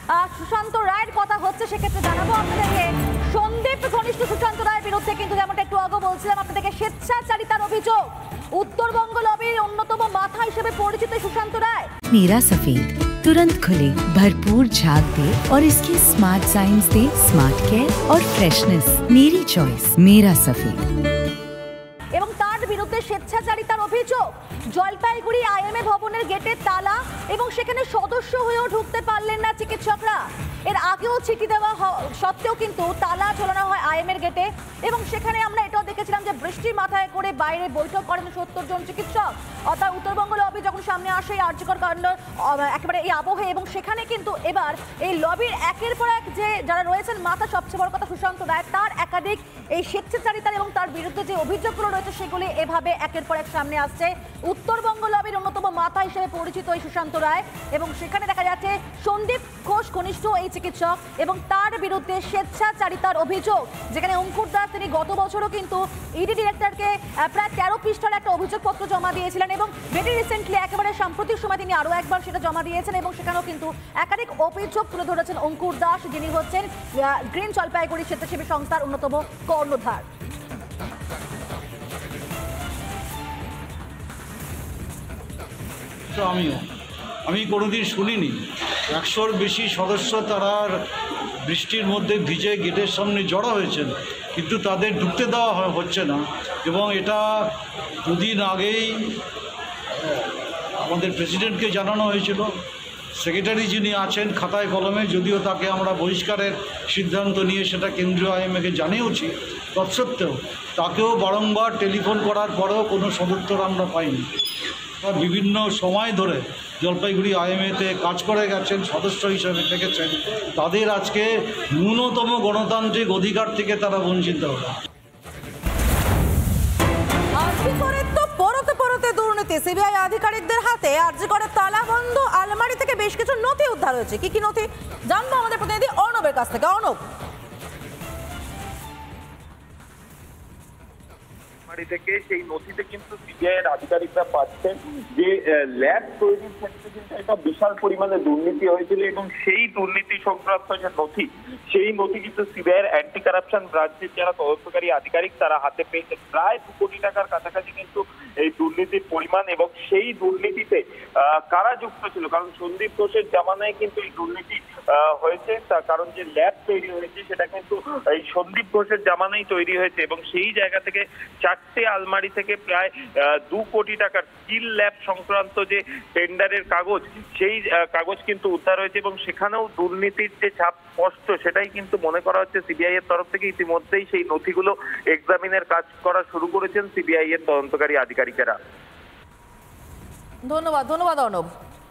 সুশান্ত রায়ের কথা হচ্ছে, সেক্ষেত্রে জানাবো আপনাদেরকে সন্দীপ ঘনিষ্ঠ সুশান্ত রায়ের বিরুদ্ধে কিন্তু যেমনটা একটু আগে বলছিলাম আপনাদেরকে স্বেচ্ছাচারিতার অভিযোগ। উত্তরবঙ্গ লবির অন্যতম মাথা হিসেবে পরিচিত সুশান্ত রায়। मेरा सफेद तुरंत खुले, भरपूर झाग दे और इसकी स्मार्ट साइंस दे स्मार्ट केयर और फ्रेशनेस। मेरी चॉइस मेरा सफेद। এবং তার বিরুদ্ধে স্বেচ্ছাচারিতার অভিযোগ। জলপাইগুড়ি আইএমএ ভবনের গেটে তালা এবং সেখানে সদস্য হয়েও ঢুকতে পারলেন না চিকিৎসকরা। এর আগেও চিঠি দেওয়া সত্ত্বেও কিন্তু তালা ঝোলানো হয় আইএমএর গেটে এবং সেখানে আমরা এটাও দেখেছিলাম যে বৃষ্টির মাথায় করে বাইরে বৈঠক করেন 70 জন চিকিৎসক। অর্থাৎ উত্তরবঙ্গ লবি যখন সামনে আসে এই আর্যকর কাণ্ড একেবারে এই আবহে, এবং সেখানে কিন্তু এবার এই লবির একের পর এক যে যারা রয়েছেন মাথা, সবচেয়ে বড় কথা সুশান্ত রায়, তার একাধিক এই স্বেচ্ছাচারিতার এবং তার বিরুদ্ধে যে অভিযোগগুলো রয়েছে সেগুলি এভাবে একের পর এক সামনে আসছে। উত্তরবঙ্গ লবির অন্যতম মাথা হিসেবে পরিচিত এই সুশান্ত রায়, এবং সেখানে দেখা যাচ্ছে সন্দীপ ঘোষ ঘনিষ্ঠ এই চিকিৎসক এবং তার বিরুদ্ধে স্বেচ্ছাচারিতার অভিযোগ। যেখানে অঙ্কুর দাস তিনি গত বছরও কিন্তু ইডি ডিরেক্টরকে প্রায় 13 পৃষ্ঠার একটা অভিযোগপত্র জমা দিয়েছিলেন এবং ভেরি রিসেন্টলি একেবারে সাম্প্রতিক সময় তিনি আরও একবার সেটা জমা দিয়েছেন এবং সেখানেও কিন্তু একাধিক অভিযোগ তুলে ধরেছেন অঙ্কুর দাস, যিনি হচ্ছেন গ্রিন জলপাইগুড়ি স্বেচ্ছাসেবী সংস্থার অন্যতম কর্ণধার। আমি কোনোদিন শুনিনি 100-র বেশি সদস্য তারা বৃষ্টির মধ্যে ভিজে গেটের সামনে জড়ো হয়েছেন, কিন্তু তাদের ঢুকতে দেওয়া হচ্ছে না। এবং এটা দুদিন আগেই আমাদের প্রেসিডেন্টকে জানানো হয়েছিল। সেক্রেটারি যিনি আছেন খাতায় কলমে, যদিও তাকে আমরা বহিষ্কারের সিদ্ধান্ত নিয়ে সেটা কেন্দ্রীয় আইএমএকে জানিয়েছি, তৎসত্ত্বেও তাকেও বারংবার টেলিফোন করার পরেও কোনো সদুত্তর আমরা পাইনি। বিভিন্ন সময় ধরে জলপাইগুড়ি আইএমএতে কাজ করে গেছেন, সদস্য হিসেবে থেকেছেন, তাদের আজকে ন্যূনতম গণতান্ত্রিক অধিকার থেকে তারা বঞ্চিত হবে। দুর্নীতি, সিবিআই আধিকারিকদের হাতে আরজিকরের তালাবন্ধ আলমারি থেকে বেশ কিছু নথি উদ্ধার হয়েছে। কি কি নথি জানবো আমাদের প্রতিনিধি অর্ণবের কাছ থেকে। অর্ণব, থেকে সেই নথিতে কিন্তু সিবিআই এর আধিকারিকরা পাচ্ছেন যে ল্যাব তৈরির ক্ষেত্রে কিন্তু একটা বিশাল পরিমাণে দুর্নীতি হয়েছিল এবং সেই দুর্নীতি সংক্রান্ত যে নথি, সেই নথি কিন্তু সিবিআই এর অ্যান্টি কারাপশন ব্রাঞ্চের যারা তদন্তকারী আধিকারিক তারা হাতে পেয়েছে। প্রায় 2 কোটি টাকার কাছাকাছি কিন্তু এই দুর্নীতির পরিমাণ, এবং সেই দুর্নীতিতে কারা যুক্ত ছিল, কারণ সন্দীপ ঘোষের জামানায় কিন্তু এই দুর্নীতি হয়েছে, তার কারণ যে ল্যাব তৈরি হয়েছে সেটা কিন্তু এই সন্দীপ ঘোষের জামানায় তৈরি হয়েছে এবং সেই জায়গা থেকে 4টে আলমারি থেকে প্রায় 2 কোটি টাকার স্কিল ল্যাব সংক্রান্ত যে টেন্ডারের কাগজ, সেই কাগজ কিন্তু উদ্ধার হয়েছে এবং সেখানেও দুর্নীতির যে ছাপ স্পষ্ট, সেটাই কিন্তু মনে করা হচ্ছে সিবিআই এর তরফ থেকে। ইতিমধ্যেই সেই নথিগুলো এক্সামিনের কাজ করা শুরু করেছেন সিবিআই এর তদন্তকারী আধিকারিকেরা। ধন্যবাদ অর্ণব।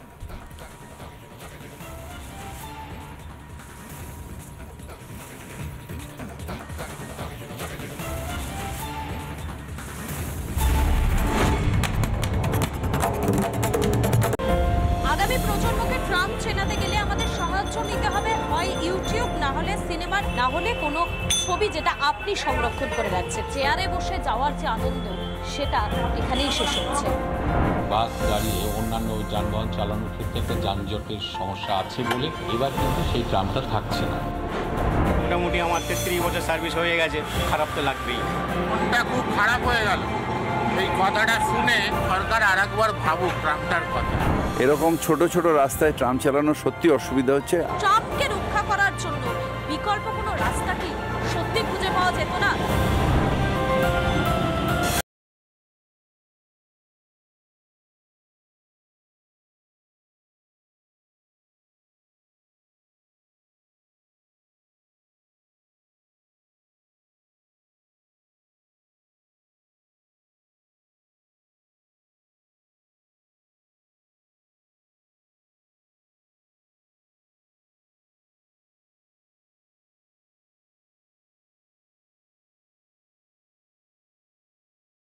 আগামী প্রজন্মকে ট্রাম্প চেনাতে গেলে আমাদের সাহায্য নিতে হবে, হয় ইউটিউব, না হলে সিনেমা, না হলে কোনো ছবি যেটা আপনি সংরক্ষণ করে রাখছেন। চেয়ারে বসে যাওয়ার যে আনন্দ, সেটা এখানেই শেষ হচ্ছে। বাস, গাড়ি ও অন্যান্য যানবাহন চালানোর ক্ষেত্রে একটা যানজটের সমস্যা আছে বলে এবার কিন্তু সেই ট্রামটা থাকছে না। মোটামুটি আমার 33 বছর সার্ভিস হয়ে গেছে, খারাপ তো লাগবেই। মনটা খুব খারাপ হয়ে গেল এই কথাটা শুনে। সরকার আরেকবার ভাবুক ট্রামটার কথা। এরকম ছোট ছোট রাস্তায় ট্রাম চালানো সত্যি অসুবিধা হচ্ছে। ট্রামকে রক্ষা করার জন্য বিকল্প কোনো রাস্তা কি সত্যি খুঁজে পাওয়া যেত না?